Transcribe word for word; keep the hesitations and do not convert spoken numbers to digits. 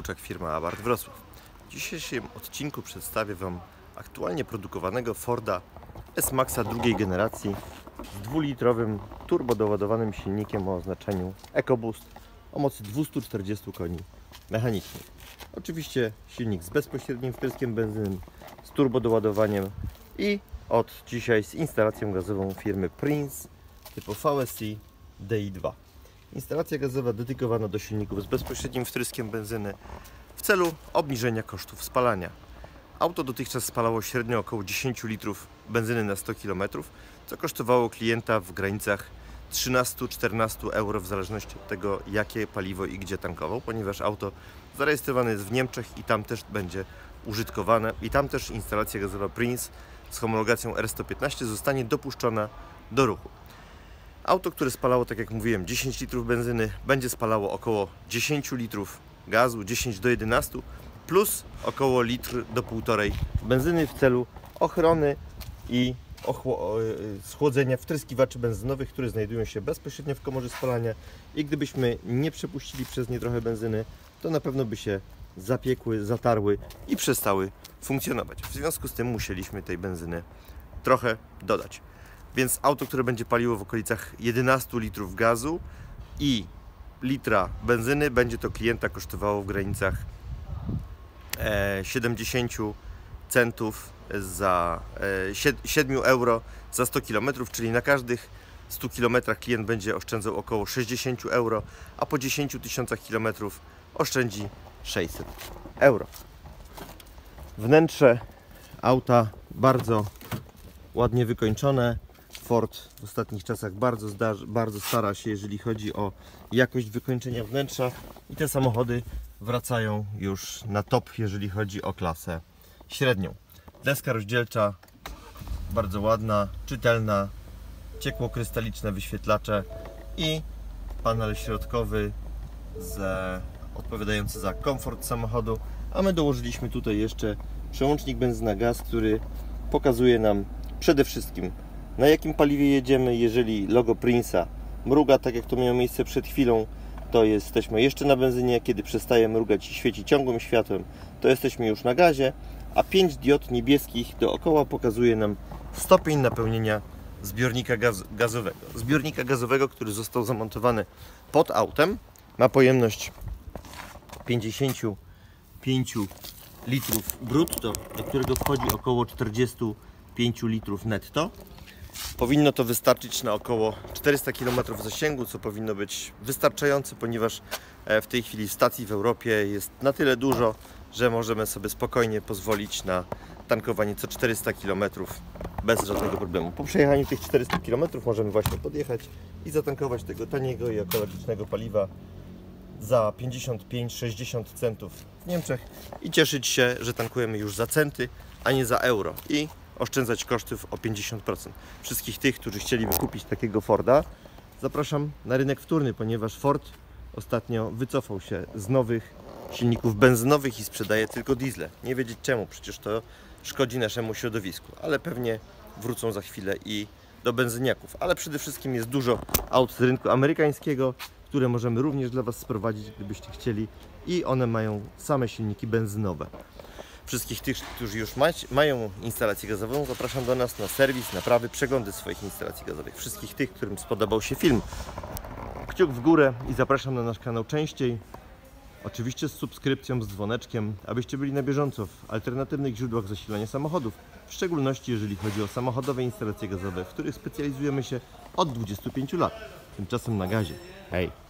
Łuczak, firma Abarth Wrocław. W dzisiejszym odcinku przedstawię Wam aktualnie produkowanego Forda S-Maxa drugiej generacji z dwulitrowym turbodoładowanym silnikiem o oznaczeniu EcoBoost o mocy dwieście czterdzieści koni mechanicznych. Oczywiście silnik z bezpośrednim wpryskiem benzyny, z turbodoładowaniem i od dzisiaj z instalacją gazową firmy Prince typu V S C D I dwa. Instalacja gazowa dedykowana do silników z bezpośrednim wtryskiem benzyny w celu obniżenia kosztów spalania. Auto dotychczas spalało średnio około dziesięć litrów benzyny na sto kilometrów, co kosztowało klienta w granicach trzynaście do czternastu euro w zależności od tego, jakie paliwo i gdzie tankował, ponieważ auto zarejestrowane jest w Niemczech i tam też będzie użytkowane i tam też instalacja gazowa Prince z homologacją R sto piętnaście zostanie dopuszczona do ruchu. Auto, które spalało, tak jak mówiłem, dziesięć litrów benzyny, będzie spalało około dziesięć litrów gazu, dziesięć do jedenastu, plus około litr do półtorej benzyny w celu ochrony i schłodzenia wtryskiwaczy benzynowych, które znajdują się bezpośrednio w komorze spalania i gdybyśmy nie przepuścili przez nie trochę benzyny, to na pewno by się zapiekły, zatarły i przestały funkcjonować. W związku z tym musieliśmy tej benzyny trochę dodać. Więc auto, które będzie paliło w okolicach jedenastu litrów gazu i litra benzyny, będzie to klienta kosztowało w granicach siedemdziesięciu centów za siedem euro za sto kilometrów, czyli na każdych stu kilometrach klient będzie oszczędzał około sześćdziesiąt euro, a po dziesięciu tysiącach kilometrów oszczędzi sześćset euro. Wnętrze auta bardzo ładnie wykończone. Ford w ostatnich czasach bardzo, bardzo stara się, jeżeli chodzi o jakość wykończenia wnętrza i te samochody wracają już na top, jeżeli chodzi o klasę średnią. Deska rozdzielcza bardzo ładna, czytelna, ciekłokrystaliczne wyświetlacze i panel środkowy z, odpowiadający za komfort samochodu, a my dołożyliśmy tutaj jeszcze przełącznik benzyna-gaz, który pokazuje nam przede wszystkim, na jakim paliwie jedziemy. Jeżeli logo Prince'a mruga, tak jak to miało miejsce przed chwilą, to jesteśmy jeszcze na benzynie. Kiedy przestaje mrugać i świeci ciągłym światłem, to jesteśmy już na gazie, a pięć diod niebieskich dookoła pokazuje nam stopień napełnienia zbiornika gaz gazowego. Zbiornika gazowego, który został zamontowany pod autem, ma pojemność pięćdziesiąt pięć litrów brutto, do którego wchodzi około czterdzieści pięć litrów netto. Powinno to wystarczyć na około czterysta kilometrów zasięgu, co powinno być wystarczające, ponieważ w tej chwili stacji w Europie jest na tyle dużo, że możemy sobie spokojnie pozwolić na tankowanie co czterysta kilometrów bez żadnego problemu. Po przejechaniu tych czterystu kilometrów możemy właśnie podjechać i zatankować tego taniego i ekologicznego paliwa za pięćdziesiąt pięć do sześćdziesięciu centów w Niemczech i cieszyć się, że tankujemy już za centy, a nie za euro i oszczędzać kosztów o pięćdziesiąt procent. Wszystkich tych, którzy chcieliby kupić takiego Forda, zapraszam na rynek wtórny, ponieważ Ford ostatnio wycofał się z nowych silników benzynowych i sprzedaje tylko diesle. Nie wiedzieć czemu, przecież to szkodzi naszemu środowisku, ale pewnie wrócą za chwilę i do benzyniaków. Ale przede wszystkim jest dużo aut z rynku amerykańskiego, które możemy również dla Was sprowadzić, gdybyście chcieli, i one mają same silniki benzynowe. Wszystkich tych, którzy już mają instalację gazową, zapraszam do nas na serwis, naprawy, przeglądy swoich instalacji gazowych. Wszystkich tych, którym spodobał się film, kciuk w górę i zapraszam na nasz kanał częściej. Oczywiście z subskrypcją, z dzwoneczkiem, abyście byli na bieżąco w alternatywnych źródłach zasilania samochodów, w szczególności jeżeli chodzi o samochodowe instalacje gazowe, w których specjalizujemy się od dwudziestu pięciu lat, tymczasem na gazie. Hej!